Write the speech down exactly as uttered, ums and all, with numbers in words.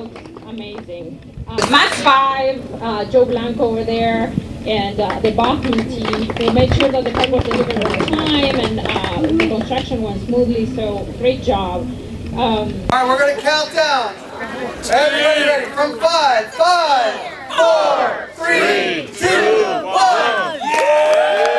looks amazing. Uh, Max five, uh, Joe Blanco over there, and uh, the Bachman team, they made sure that the car was delivered on time and uh, the construction went smoothly, so great job. Um, All right, we're going to count down. Everybody ready? From five, five, four, three, two, one. Yeah!